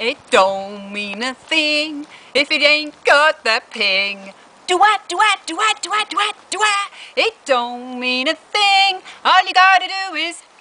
It don't mean a thing if it ain't got that ping. Do-wah, do-wah, do-wah, do-wah, do-wah, do-wah. It don't mean a thing. All you gotta do is